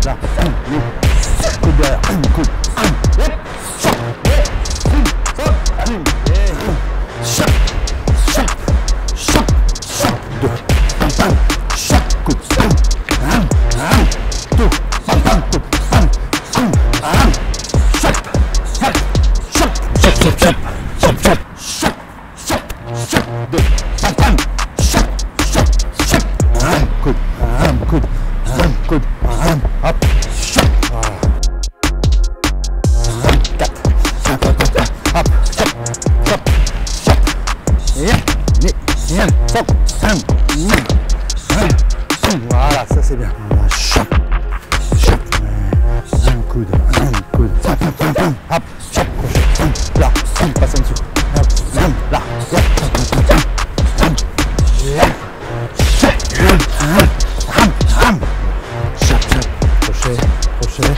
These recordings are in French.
là, coude derrière, coude, voilà, ça c'est bien. Un coude, hop, là, passe en dessous, là, crochet,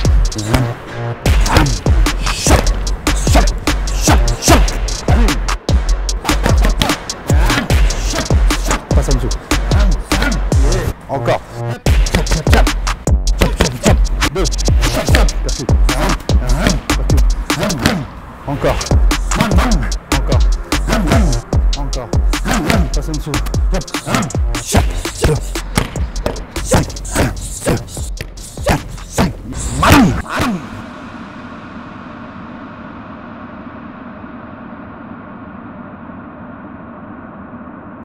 passe en dessous, encore, 2,